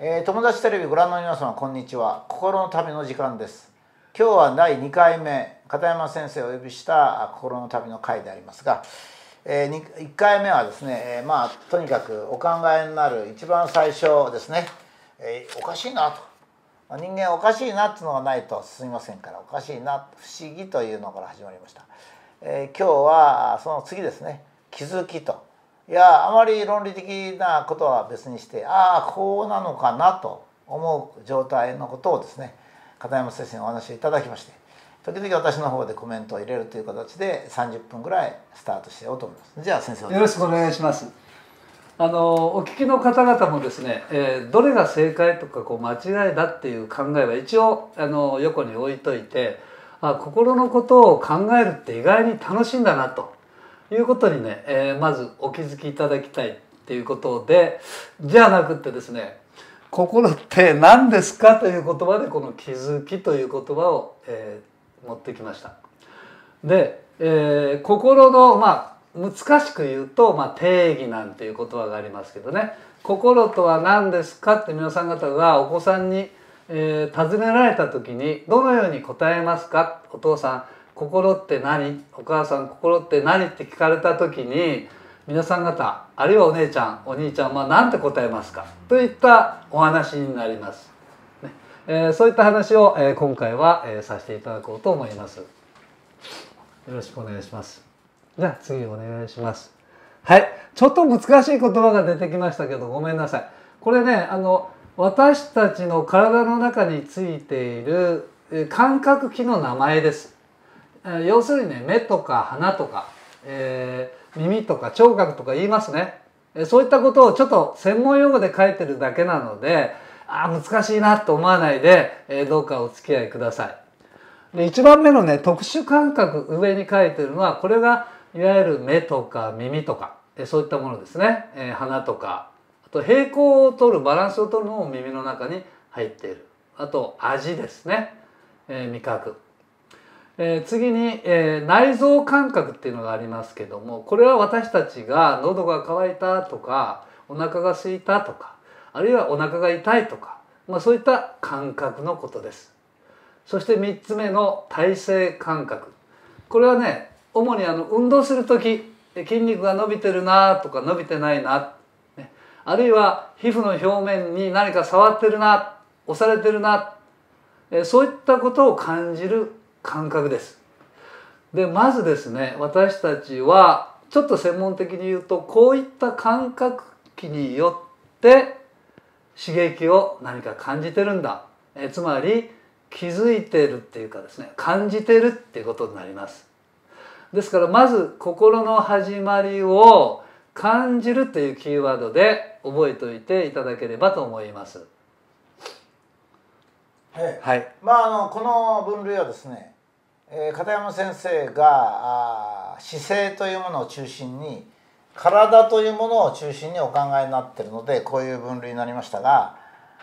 友達テレビご覧の皆様こんにちは。心の旅の時間です。今日は第2回目片山先生をお呼びした心の旅の会でありますが、1回目はですね、とにかくお考えになる一番最初ですね、おかしいなと、人間おかしいなっていうのがないと進みませんから、おかしいな不思議というのから始まりました。今日はその次ですね、気づきと。いやあまり論理的なことは別にして、こうなのかなと思う状態のことをですね、片山先生にお話しいただきまして、時々私の方でコメントを入れるという形で30分ぐらいスタートしようと思います。じゃあ先生よろしくお願いします。お聞きの方々もですね、どれが正解とか間違いだっていう考えは一応横に置いといて、心のことを考えるって意外に楽しいんだなということにね、まずお気づきいただきたいっていうことで、じゃなくってですね、心って何ですかという言葉でこの気づきという言葉を、持ってきました。で、心の難しく言うと、定義なんていう言葉がありますけどね、心とは何ですかって皆さん方がお子さんに、尋ねられた時にどのように答えますか。お父さん心って何、お母さん心って何って聞かれた時に、皆さん方あるいはお姉ちゃんお兄ちゃんは何て答えますかといったお話になります、ね。そういった話を、今回は、させていただこうと思います。よろしくお願いします。じゃあ次お願いします。はい、ちょっと難しい言葉が出てきましたけどごめんなさい。これね、私たちの体の中についている感覚器の名前です。要するにね、目とか鼻とか、耳とか聴覚とか言いますね。そういったことをちょっと専門用語で書いてるだけなので、難しいなと思わないで、どうかお付き合いください。で、1番目のね、特殊感覚上に書いてるのは、これがいわゆる目とか耳とか、そういったものですね。鼻とか、あと平衡を取るバランスを取るのも耳の中に入っている。あと味ですね。味覚。次に、内臓感覚っていうのがありますけども、これは私たちが喉が渇いたとかお腹が空いたとか、あるいはお腹が痛いとか、そういった感覚のことです。そして3つ目の体勢感覚、これはね、主に運動する時、筋肉が伸びてるなとか伸びてないな、あるいは皮膚の表面に何か触ってるな、押されてるな、そういったことを感じる感覚です。で、まずですね、私たちはちょっと専門的に言うと、こういった感覚器によって刺激を何か感じてるんだ、つまり気づいてるっていうかですね、感じてるっていうことになります。ですからまず心の始まりを感じるというキーワードで覚えておいていただければと思います。 はい、この分類はですね、片山先生が姿勢というものを中心に、体というものを中心にお考えになっているのでこういう分類になりましたが、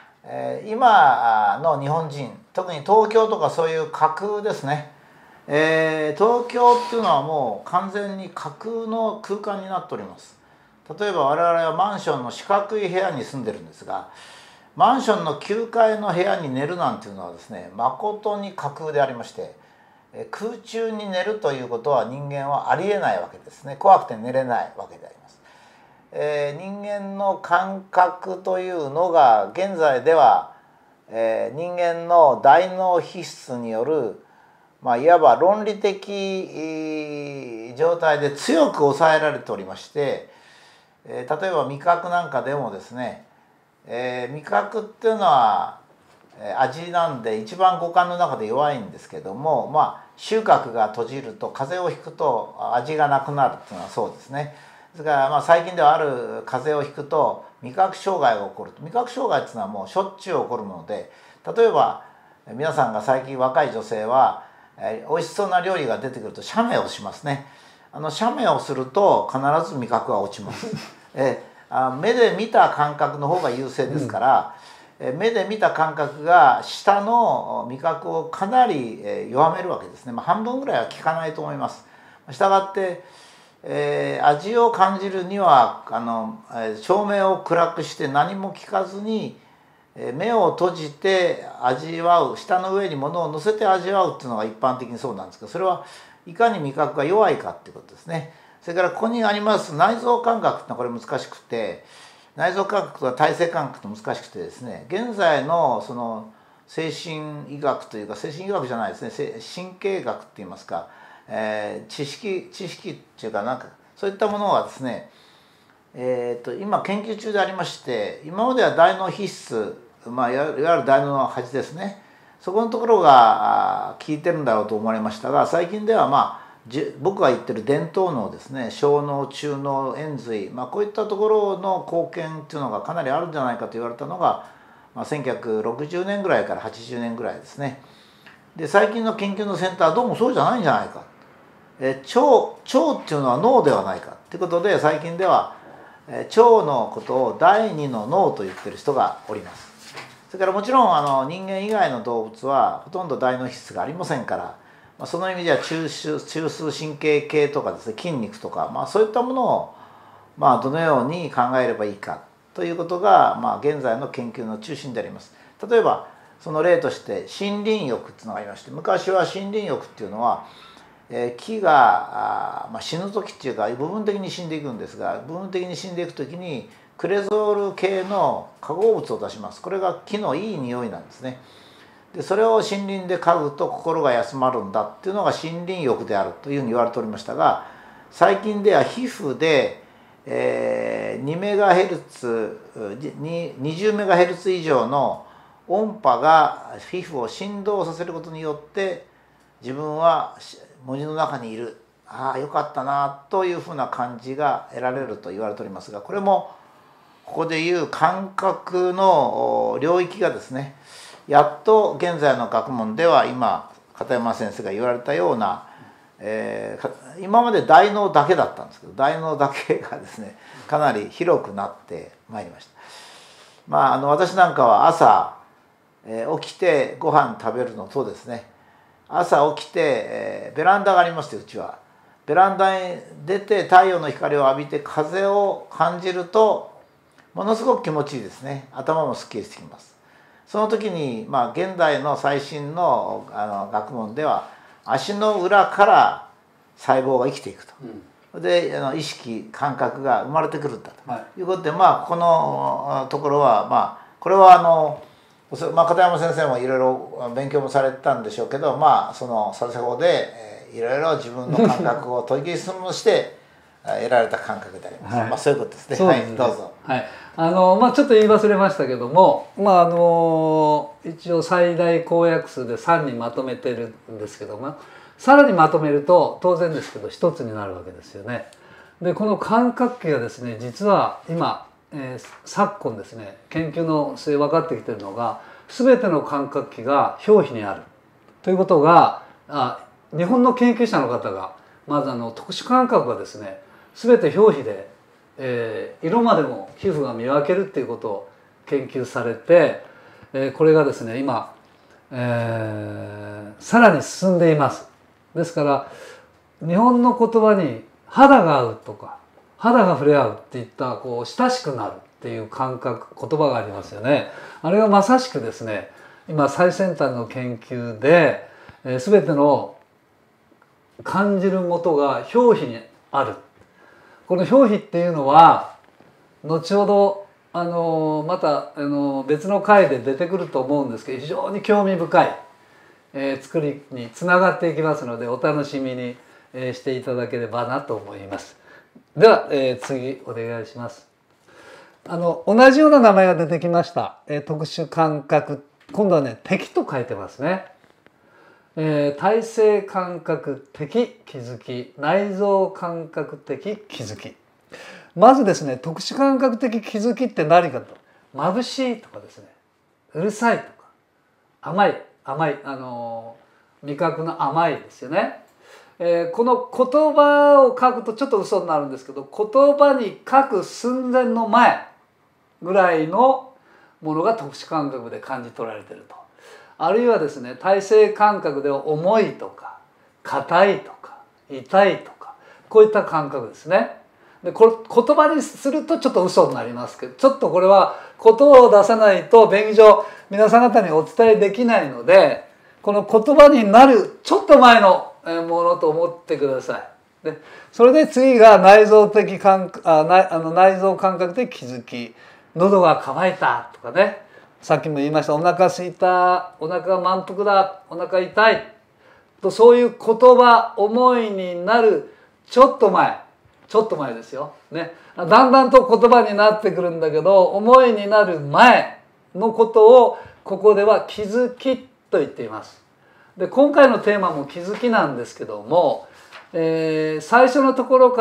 今の日本人、特に東京とかそういう架空ですね、東京っていうのはもう完全に架空の空間になっております。例えば我々はマンションの四角い部屋に住んでるんですが、マンションの9階の部屋に寝るなんていうのはですね、誠に架空でありまして、空中に寝るということは人間はありえないわけですね。怖くて寝れないわけであります。人間の感覚というのが現在では、人間の大脳皮質による、いわば論理的状態で強く抑えられておりまして、例えば味覚なんかでもですね、味覚っていうのは味なんで一番五感の中で弱いんですけども、収穫が閉じると風邪をひくと味がなくなるっていうのはそうですね。ですから最近ではある風邪をひくと味覚障害が起こる。味覚障害っていうのはもうしょっちゅう起こるもので、例えば皆さんが最近若い女性は美味しそうな料理が出てくると写メをしますね。写メをすると必ず味覚が落ちます。目で見た感覚の方が優勢ですから、目で見た感覚が舌の味覚をかなり弱めるわけですね。半分ぐらいは効かないと思います。したがって、味を感じるには照明を暗くして何も聞かずに、 目を閉じて味わう、舌の上に物を乗せて味わうっていうのが一般的にそうなんですけど、それはいかに味覚が弱いかっていうことですね。それからここにあります内臓感覚っていうのはこれ難しくて、内臓感覚とか体性感覚と難しくてですね、現在のその精神医学というか、精神医学じゃないですね、神経学っていいますか、知識っていうか、なんかそういったものはですね、今研究中でありまして、今までは大脳皮質、いわゆる大脳の端ですね、そこのところが効いてるんだろうと思われましたが、最近では僕が言ってる伝統脳ですね、小脳、中脳、延髄、こういったところの貢献っていうのがかなりあるんじゃないかと言われたのが、1960年ぐらいから80年ぐらいですね。で、最近の研究の先端はどうもそうじゃないんじゃないか、腸っていうのは脳ではないかということで、最近では腸のことを第二の脳と言ってる人がおります。それからもちろん人間以外の動物はほとんど大脳皮質がありませんから、その意味では中枢神経系とかですね、筋肉とか、そういったものをどのように考えればいいかということが、現在の研究の中心であります。例えばその例として森林浴っていうのがありまして、昔は森林浴っていうのは木が死ぬ時っていうか部分的に死んでいくんですが、部分的に死んでいく時にクレゾール系の化合物を出します。これが木のいい匂いなんですね。でそれを森林で嗅ぐと心が休まるんだっていうのが森林浴であるというふうに言われておりましたが、最近では皮膚で2メガヘルツ20メガヘルツ以上の音波が皮膚を振動させることによって自分は森の中にいる、ああよかったなというふうな感じが得られると言われておりますが、これもここでいう感覚の領域がですね、やっと現在の学問では今片山先生が言われたような、今まで大脳だけだったんですけど、大脳だけがですねかなり広くなってまいりました。私なんかは朝、起きてご飯食べるのとですね、朝起きて、ベランダがありまして、うちはベランダに出て太陽の光を浴びて風を感じるとものすごく気持ちいいですね。頭もすっきりしてきます。その時に、現代の最新の学問では足の裏から細胞が生きていくと、で意識感覚が生まれてくるんだということで、このところはこれは片山先生もいろいろ勉強もされてたんでしょうけど、その佐世保でいろいろ自分の感覚を研ぎ澄まして得られた感覚であります。そういうことですね。はい、どうぞ。 はい、ちょっと言い忘れましたけども、一応最大公約数で3にまとめてるんですけども、さらにまとめると当然ですけど1つになるわけですよね。でこの感覚器がですね、実は今、昨今ですね研究の末分かってきてるのが、全ての感覚器が表皮にあるということが、日本の研究者の方がまず特殊感覚がですね全て表皮で、色までも皮膚が見分けるっていうことを研究されて、これがですね今、さらに進んでいます。ですから日本の言葉に肌が合うとか肌が触れ合うっていった親しくなるっていう感覚言葉がありますよね。あれがまさしくですね今最先端の研究で、全ての感じることが表皮にある。この表皮っていうのは後ほどまた別の回で出てくると思うんですけど、非常に興味深い、作りにつながっていきますので、お楽しみに、していただければなと思います。では、次お願いします。同じような名前が出てきました、特殊感覚、今度はね敵と書いてますね。体性感覚的気づき、内臓感覚的気づき。まずですね、特殊感覚的気づきって何かと、眩しいとかですね、うるさいとか、甘い味覚の甘いですよね。この言葉を書くとちょっと嘘になるんですけど、言葉に書く寸前の前ぐらいのものが特殊感覚で感じ取られていると。あるいはですね、体性感覚で重いとか硬いとか痛いとか、こういった感覚ですね。 でこれ言葉にするとちょっと嘘になりますけど、ちょっとこれは言葉を出さないと便宜上皆さん方にお伝えできないので、この言葉になるちょっと前のものと思ってください。でそれで次が内臓的感内臓感覚的気づき、喉が渇いたとかね、さっきも言いましたお腹すいた、お腹が満腹だ、お腹痛いと、そういう言葉思いになるちょっと前ですよ、ね、だんだんと言葉になってくるんだけど、思いになる前のことをここでは気づきと言っています。で今回のテーマも気づきなんですけども、最初のところから、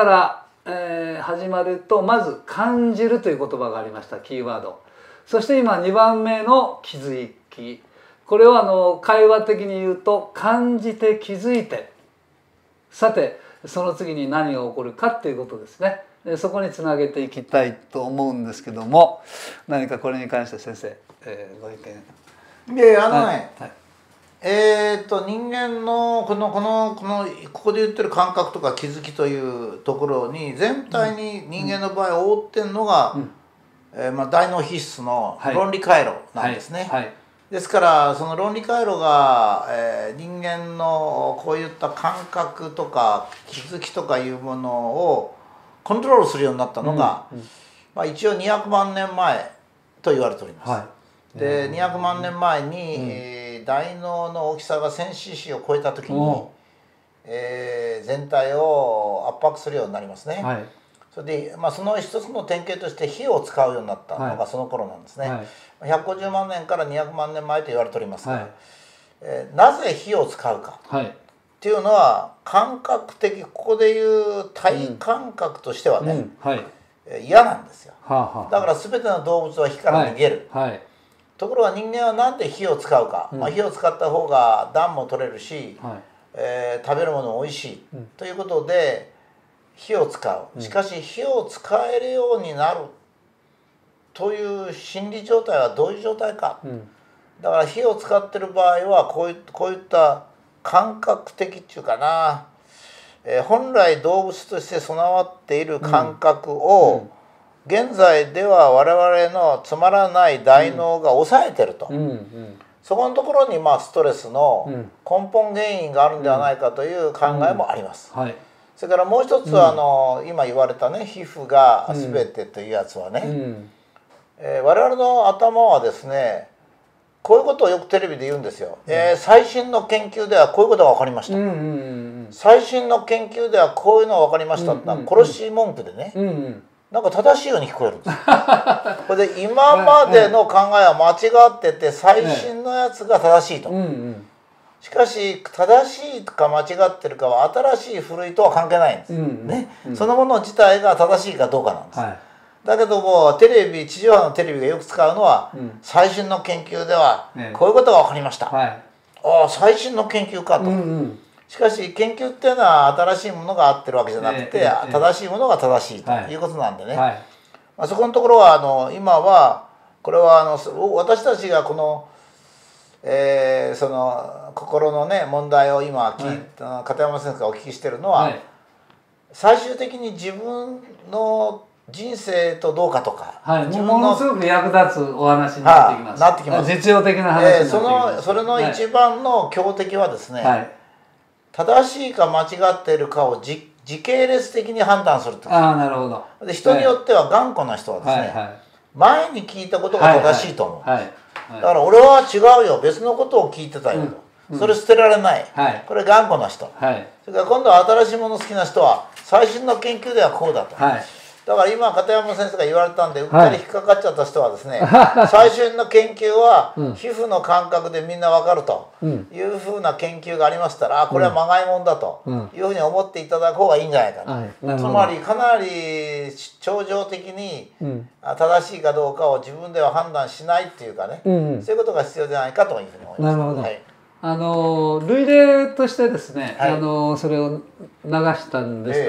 始まるとまず感じるという言葉がありました、キーワード。そして今2番目の気づき、これを会話的に言うと感じて気づいて、さてその次に何が起こるかっていうことですね。そこにつなげていきたいと思うんですけども、何かこれに関して先生、ご意見。 でね、 はい人間のここで言ってる感覚とか気づきというところに全体に人間の場合覆ってるのが、大脳皮質の論理回路なんですね。ですからその論理回路が、人間のこういった感覚とか気づきとかいうものをコントロールするようになったのが、一応200万年前と言われております。で200万年前に、大脳の大きさが 1000cc を超えた時に、全体を圧迫するようになりますね。それで、その一つの典型として火を使うようになったのがその頃なんですね。150万年から200万年前と言われておりますが、なぜ火を使うかっていうのは感覚的、ここでいう体感覚としてはね、嫌なんですよ。だから全ての動物は火から逃げる。ところが人間は何で火を使うか、火を使った方が暖も取れるし、食べるものもおいしい、ということで火を使う。しかし火を使えるようになるという心理状態はどういう状態か、だから火を使ってる場合はこういった感覚的っていうかな、本来動物として備わっている感覚を、現在では我々のつまらない大脳が抑えてると、そこのところにストレスの根本原因があるんではないかという考えもあります。それからもう一つは今言われたね、皮膚が全てというやつはね、我々の頭はですね、こういうことをよくテレビで言うんですよ。最新の研究ではこういうことが分かりました。最新の研究ではこういうのが分かりましたってのは殺し文句でね、なんか正しいように聞こえるんです。これで今までの考えは間違ってて最新のやつが正しいと。しかし正しいか間違ってるかは新しい古いとは関係ないんですね。そのもの自体が正しいかどうかなんです。だけどもテレビ、地上波のテレビがよく使うのは、最新の研究ではこういうことが分かりました。ああ、最新の研究かと。しかし研究っていうのは新しいものが合ってるわけじゃなくて、正しいものが正しいということなんでね、そこのところは今はこれは私たちがこの、その心のね問題を今片山先生がお聞きしてるのは、最終的に自分の人生とどうかとか、 ものすごく役立つお話になってきます。実用的な話になってきます。 それの一番の強敵はですね、正しいか間違っているかを時系列的に判断すると。 なるほど。 で人によっては頑固な人はですね、前に聞いたことが正しいと思う。だから俺は違うよ、別のことを聞いてたよと、それ捨てられない、これ頑固な人。それから今度は新しいもの好きな人は最新の研究ではこうだと。だから今片山先生が言われたんでうっかり引っかかっちゃった人はですね、最新の研究は皮膚の感覚でみんな分かるというふうな研究がありましたら、これはまがいもんだというふうに思っていただく方がいいんじゃないかと。つまりかなり超常的に正しいかどうかを自分では判断しないっていうかね、そういうことが必要じゃないかというふうに思います。 なるほど。類例としてですね、それを流したんです、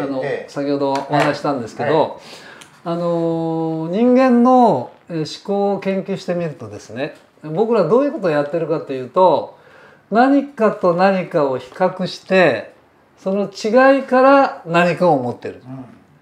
先ほどお話したんですけど、人間の思考を研究してみるとですね、僕らどういうことをやってるかというと、何かと何かを比較してその違いから何かを思ってる。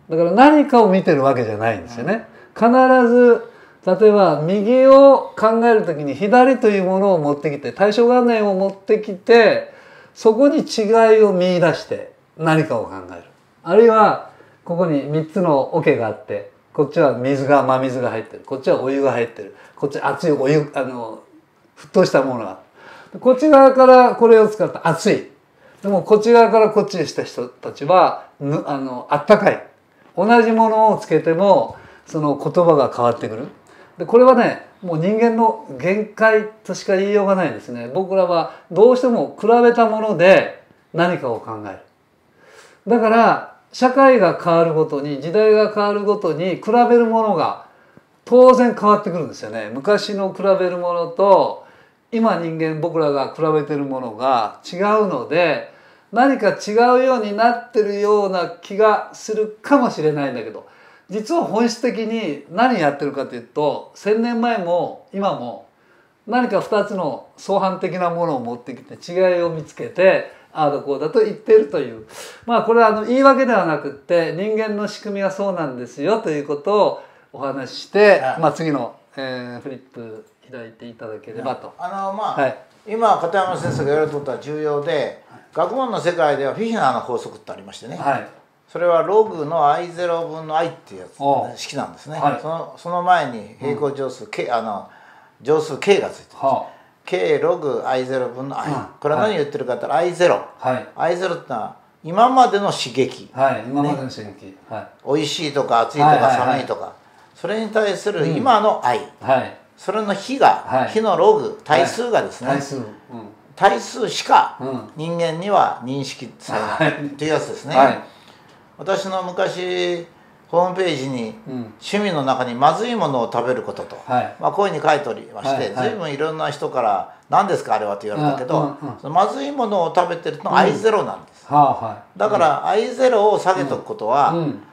だから何かを見てるわけじゃないんですよね。必ず例えば右を考える時に左というものを持ってきて、対象概念を持ってきて、そこに違いを見出して何かを考える。あるいはここに3つの桶があって、こっちは真水が入ってる、こっちはお湯が入ってる、こっち熱いお湯沸騰したものがある。こっち側からこれを使った熱い。でもこっち側からこっちにした人たちはあったかい。同じものをつけてもその言葉が変わってくる。でこれはね、もう人間の限界としか言いようがないんですね。僕らはどうしても比べたもので何かを考える。だから社会が変わるごとに、時代が変わるごとに比べるものが当然変わってくるんですよね。昔の比べるものと今僕らが比べてるものが違うので、何か違うようになってるような気がするかもしれないんだけど、実は本質的に何やってるかというと、1000年前も今も何か2つの相反的なものを持ってきて違いを見つけて、ああだこうだと言っているという、まあこれは言い訳ではなくって人間の仕組みはそうなんですよということをお話しして、まあ、次の、フリップ開いていただければと。 はい、今片山先生が言われとった重要で、学問の世界ではフィヒナーの法則ってありましてね、はい、それはログの I0 分の I っていうやつ、式なんですね、はい、その前に平行乗数 K、乗数 K がついてる、K ログ I0 分の I、これは何を言ってるかって言ったら I0、I0 ってのは今までの刺激、 今までの刺激、 おいしいとか暑いとか寒いとか、それに対する今の I、それの比が、比のログ、対数がですね、対数しか人間には認識されないというやつですね。私の昔ホームページに趣味の中にまずいものを食べることと、まあこういうふうに書いておりまして、随分いろんな人から「何ですかあれは」と言われたけど、そのまずいものを食べてるのは I0 なんです。だから I0 を下げとくことは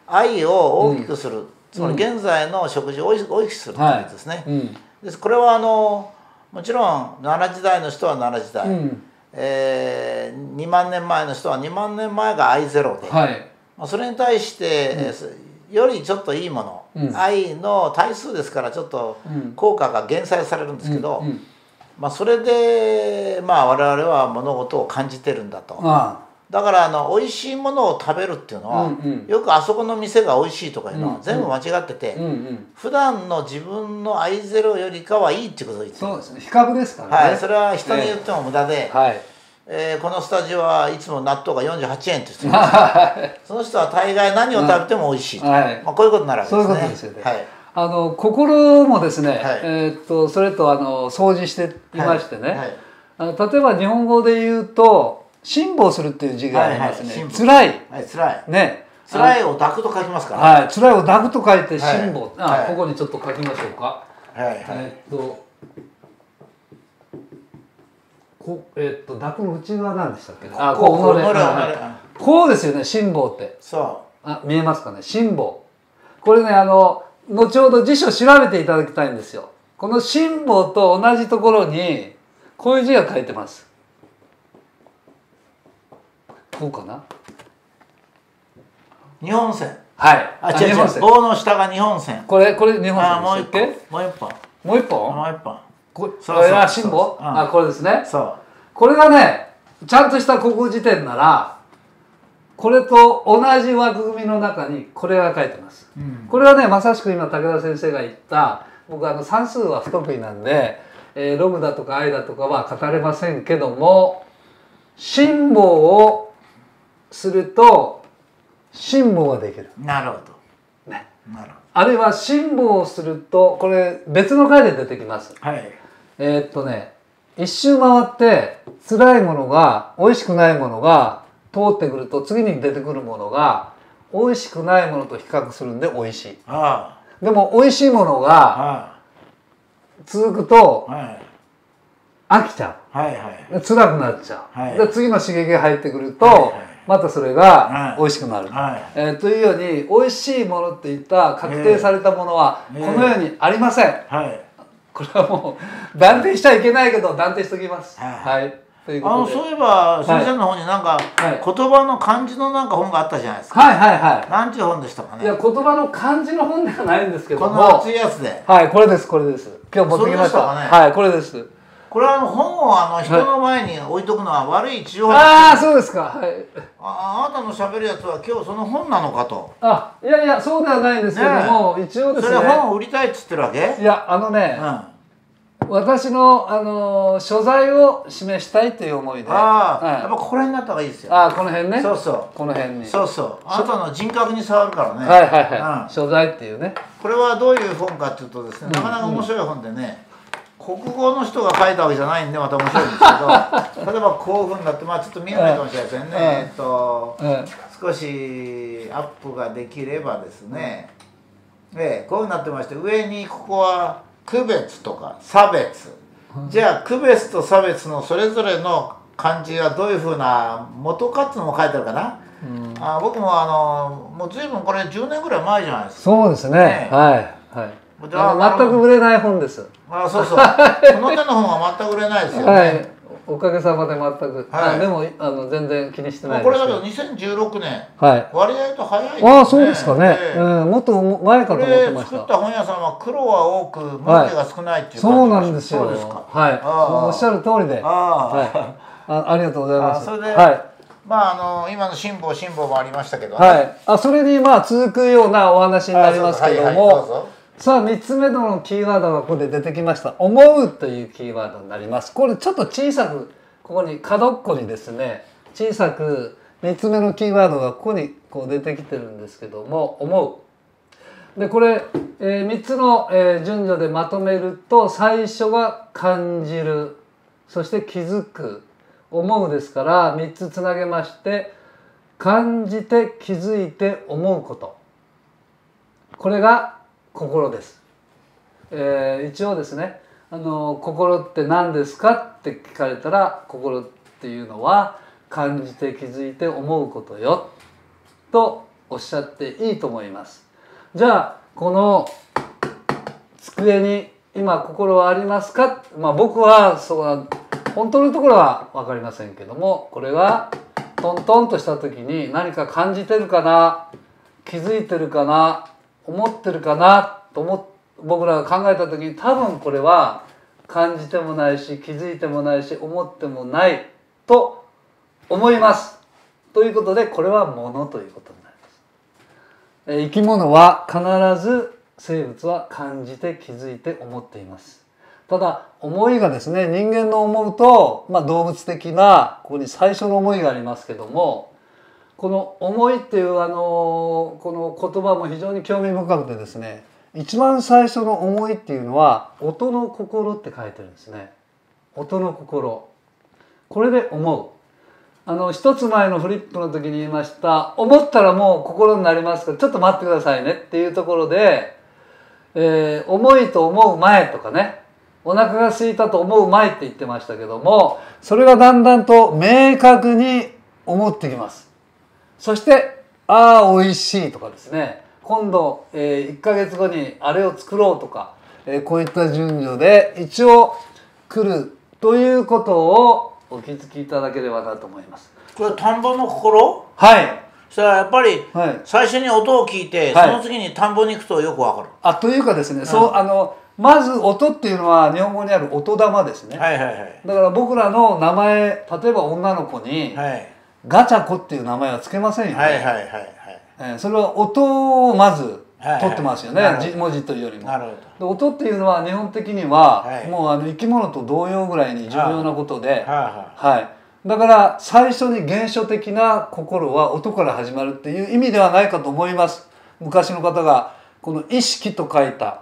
I を大きくする、つまり現在の食事を大きくするというやつですね。これはもちろん奈良時代の人は奈良時代、2万年前の人は2万年前が I0 で、それに対して、よりちょっといいもの、I の対数ですからちょっと効果が減災されるんですけど、まあそれでまあ我々は物事を感じてるんだと。だから美味しいものを食べるっていうのは、よくあそこの店が美味しいとかいうのは全部間違ってて、普段の自分の I0 よりかはいいっていうことを言ってる。 そうですね、比較ですからね。 それは人に言っても無駄で、このスタジオはいつも納豆が48円って言ってます。その人は大概何を食べても美味しいと、まあこういうことになるわけですね。そういうことですよね。 心もですね、それと相似していましてね、例えば日本語で言うと辛抱するっていう字がありますね。辛い、ね、 辛いを抱くと書きますから。 辛いを抱くと書いて辛抱。ここにちょっと書きましょうか。抱くの内側なんでしたっけ。こうですよね、辛抱って。見えますかね、辛抱。これね、後ほど辞書調べていただきたいんですよ。この辛抱と同じところにこういう字が書いてます。こうかな。 日本線。 違う。棒の下が日本線。 これ日本線。 もう一本。 もう一本。これは辛抱。これですね。これがね、ちゃんとした国語辞典ならこれと同じ枠組みの中にこれが書いてます。これはね、まさしく今武田先生が言った、僕算数は不得意なんで、ログだとか I だとかは語れませんけども、辛抱をすると辛抱ができる。 なるほど。 ね。あるいは辛抱をすると、これ別の回で出てきます。一周回って辛いものが、美味しくないものが通ってくると、次に出てくるものが美味しくないものと比較するんで美味しい。でも美味しいものが続くと飽きちゃう、辛くなっちゃう、で次の刺激が入ってくるとまたそれが美味しくなる、というように美味しいものっていった確定されたものはこの世にありません。これはもう断定しちゃいけないけど断定しときます。 ということで。 そういえば先生の方になんか、言葉の漢字のなんか本があったじゃないですか。 はいはいはい。 何ていう本でしたかね。 いや、言葉の漢字の本ではないんですけども。 この厚いやつで。 はい、これですこれです。今日持ってきました。はい、これです。 これは本を人の前に置いとくのは悪い一応。 ああ、そうですか。はい。 あなたの喋るやつは今日その本なのかと。 いやいや、そうではないんですけども、一応ですね。 それ本を売りたいっつってるわけ？ いや、私の所在を示したいという思いで。 やっぱここら辺になった方がいいですよ。 この辺ね。 そうそう。 この辺に。 そうそう。あなたの人格に触るからね。 はいはいはい。所在っていうね。 これはどういう本かっていうとですね、なかなか面白い本でね。国語の人が書いたわけじゃないんでまた面白いんですけど例えばこういうふうになってちょっと見えないかもしれませんね、少しアップができればですね、こういうふうになってまして、上にここは区別とか差別、じゃあ区別と差別のそれぞれの漢字はどういうふうな元かっていうのも書いてあるかな。僕ももう随分これ10年ぐらい前じゃないですか。 そうですね。はいはい。全く売れない本です。 そうそう。この手の本は全く売れないですよね。 はい。おかげさまで全く。でも全然気にしてないです。 これだけど2016年。割合と早いですね。そうですかね。もっと前かと思ってました。 作った本屋さんは黒は多く文字が少ないっていう感じ。 そうなんですよ。はい。おっしゃる通りで。ありがとうございます。 それで今の辛抱もありましたけど。 それに続くようなお話になりますけども。さあ3つ目のキーワードがここで出てきました「思う」というキーワードになります。これちょっと小さくここに角っこにですね小さく3つ目のキーワードがここにこう出てきてるんですけども「思う」でこれ、3つの、順序でまとめると最初が「感じる」そして「気づく」「思う」ですから3つつなげまして「感じて気づいて思うこと」これが心です。一応ですね心って何ですかって聞かれたら心っていうのは感じて気づいて思うことよとおっしゃっていいと思います。じゃあこの机に今心はありますか？僕は本当のところは分かりませんけども、これはトントンとした時に何か感じてるかな、気づいてるかな、思ってるかなと僕らが考えた時に多分これは感じてもないし気づいてもないし思ってもないと思います。ということでこれは物ということになります。生き物は必ず生物は感じて気づいて思っています。ただ思いがですね人間の思うと、動物的なここに最初の思いがありますけども、この思いっていうこの言葉も非常に興味深くてですね、一番最初の思いっていうのは音の心って書いてるんですね。音の心。これで思う。一つ前のフリップの時に言いました思ったらもう心になりますからちょっと待ってくださいねっていうところで、思いと思う前とかね、お腹が空いたと思う前って言ってましたけども、それがだんだんと明確に思ってきます。そしてああ美味しいとかですね、今度、1ヶ月後にあれを作ろうとか、こういった順序で一応来るということをお気づきいただければなと思います。 これ田んぼの心？ はい。 それはやっぱり最初に音を聞いて、その次に田んぼに行くとよくわかる。 というかですね、まず音っていうのは日本語にある音玉ですね。だから僕らの名前、例えば女の子にガチャコっていう名前はつけませんよね。それは音をまず取ってますよね、文字というよりも。音っていうのは日本的にはもう生き物と同様ぐらいに重要なことで、だから最初に原初的な心は音から始まるっていう意味ではないかと思います。昔の方がこの意識と書いた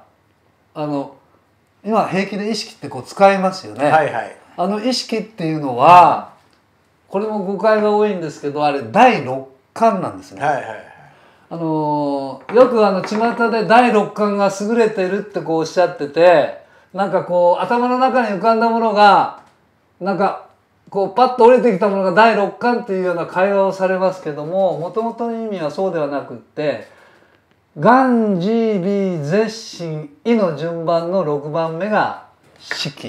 今平気で意識ってこう使いますよね。意識っていうのはこれも誤解が多いんですけど、あれ第六感なんですね。よく巷で第六感が優れてるってこうおっしゃってて、なんかこう頭の中に浮かんだものがなんかこうパッと降りてきたものが第六感っていうような会話をされますけども、もともとの意味はそうではなくって、ガンジービーゼッシンイの順番の6番目が色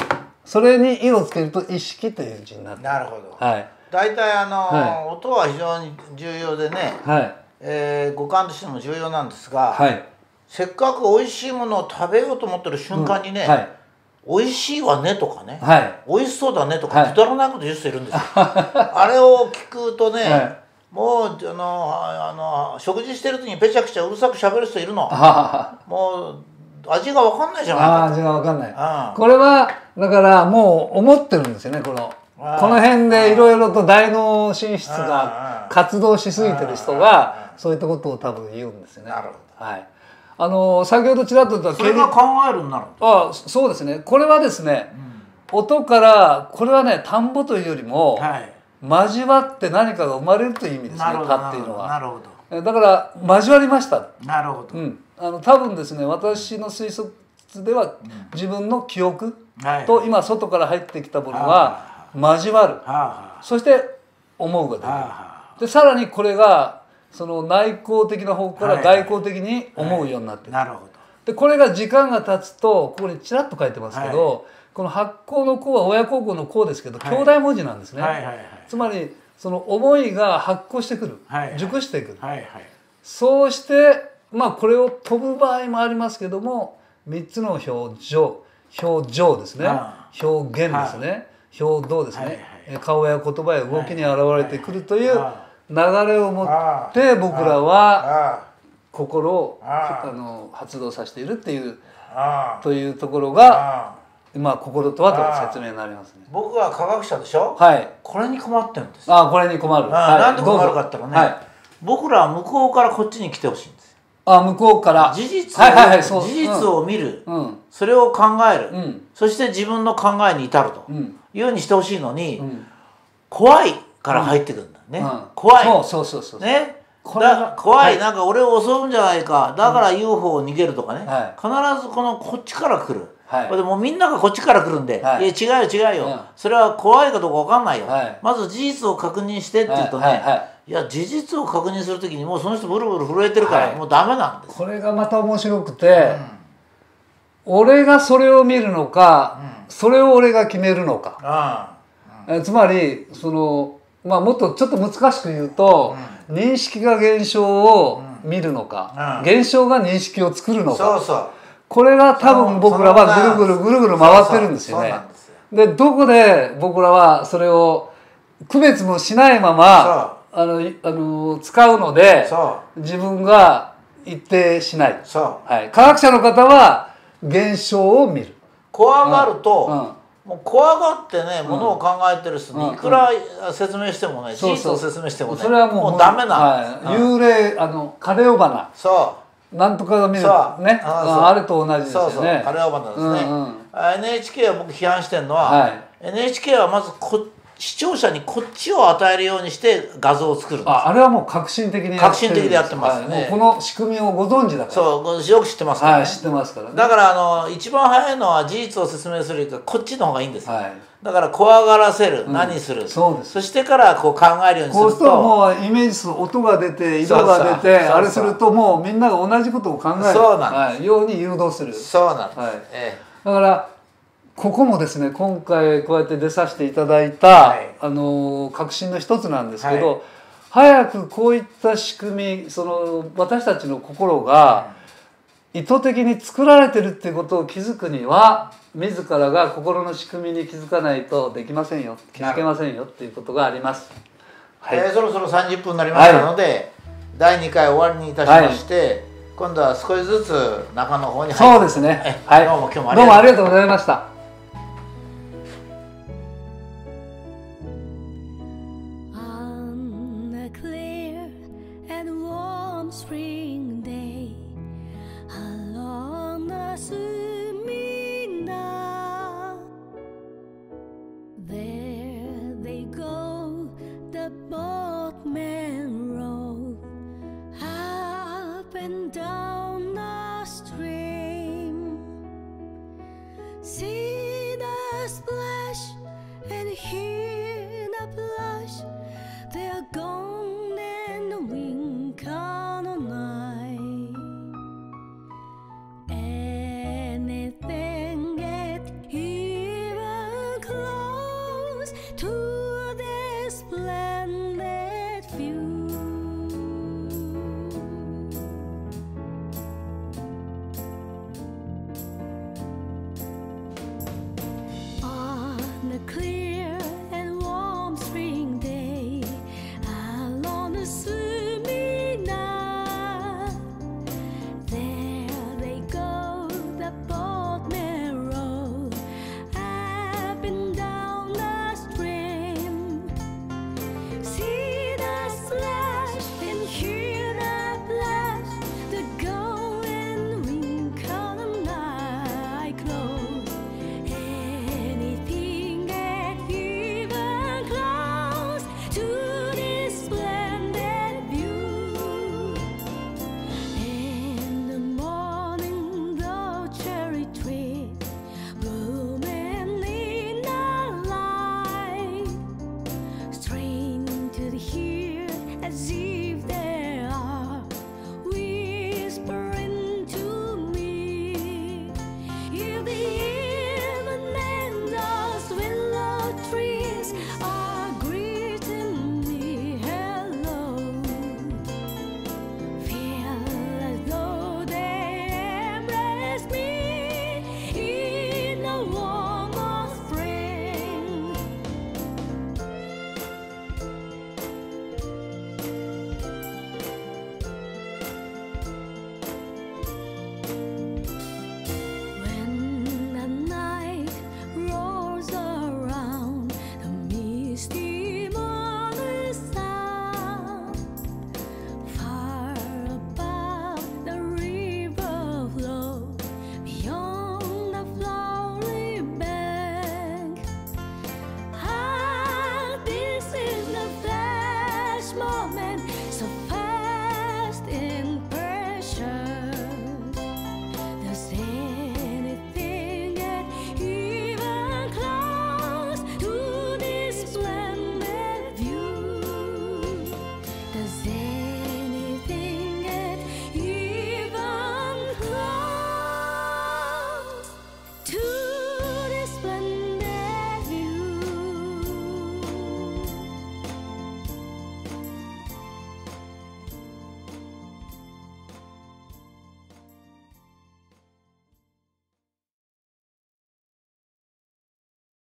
それに「い」をつけると意識という字になって。 なるほど。 はい。 大体音は非常に重要でね、 はい。 五感としても重要なんですが、 はい。 せっかく美味しいものを食べようと思ってる瞬間にね、 はい。 美味しいわねとかね、 はい。 美味しそうだねとか、 はいくだらないこと言う人いるんですよ。あれを聞くとね、 はい。 もう食事してる時にぺちゃくちゃうるさく喋る人いるの。もう味が分かんないじゃないかと。 味が分かんない。 うん、 これはだからもう思ってるんですよね。この辺でいろいろと大脳進出が活動しすぎてる人がそういったことを多分言うんですよね。 なるほど。 はい。先ほどちらっと言ったそれが考えるになるんです。 あ、そうですね。これはですね、音からこれはね、田んぼというよりも、はい、交わって何かが生まれるという意味ですね。田っていうのは。なるほど。だから交わりました。なるほど。うん。多分ですね、私の推測では、自分の記憶と今外から入ってきたものが交わる。そして思うが出る。でさらにこれがその内向的な方向から外向的に思うようになってる。なるほど。でこれが時間が経つとここにちらっと書いてますけど、この発酵の酵は親孝行の酵ですけど兄弟文字なんですね。つまりその思いが発酵してくる、熟してくる。そうしてまあこれを飛ぶ場合もありますけども、3つの表情ですね、表現ですね、表動ですね、顔や言葉や動きに現れてくるという流れを持って僕らは心を発動させているっていうというところがまあ心とはという説明になりますね。 僕は科学者でしょ。はい。これに困ってるんです。 これに困る。 なんで困るかって言ったらね、僕らは向こうからこっちに来てほしいんです。 向こうから事実を見る、それを考える、そして自分の考えに至るというようにしてほしいのに、怖いから入ってくるんだね。怖い。そうね。怖い、なんか俺を襲うんじゃないか、だから UFO を逃げるとかね、必ずこっちから来る。でもみんながこっちから来るんで、いや違うよ、それは怖いかどうか分かんないよ、まず事実を確認してって言うとね、いや事実を確認するときにもうその人ブルブル震えてるからもうダメなんです。 これがまた面白くて、俺がそれを見るのか、それを俺が決めるのか、つまりもっとちょっと難しく言うと、認識が現象を見るのか、現象が認識を作るのか、これが多分僕らはぐるぐる回ってるんですよね。でどこで僕らはそれを区別もしないまま使うので自分が一定しない。科学者の方は現象を見る。 怖がると、もう怖がってねものを考えてる人にいくら説明してもね、事実を説明してもね、それはもうダメなんです。 幽霊カレオバナ、なんとかが見るね、あれと同じですよね。 カレオバナですね。NHK は僕批判してるのは、NHK はまず視聴者にこっちを与えるようにして画像を作るんです。 あれはもう革新的にやってますね。 この仕組みをご存知だから。 そうよく知ってますからね。 知ってますからね。 だから一番早いのは事実を説明するよりかこっちの方がいいんですよ。だから怖がらせる、何する、そしてから考えるようにすると、 こうするともうイメージする音が出て色が出てあれするともうみんなが同じことを考えるように誘導する。 そうなんです。 だからここもですね、今回こうやって出させていただいた革新の一つなんですけど、早くこういった仕組み、私たちの心が意図的に作られてるっていうことを気づくには、自らが心の仕組みに気づかないとできませんよ、気づけませんよっていうことがあります。 そろそろ30分になりましたので、第2回終わりにいたしまして、今度は少しずつ中の方に入って、 そうですね。どうもありがとうございました。 Down the stream, see the splash and hear